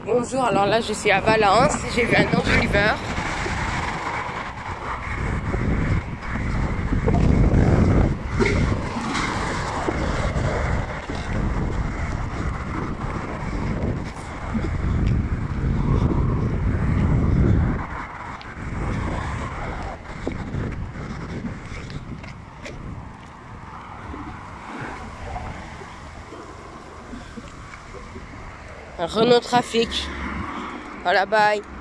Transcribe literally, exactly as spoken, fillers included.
Bonjour, alors là je suis à Valence, j'ai vu un enjoliveur. Un Renault Trafic. Voilà, bye.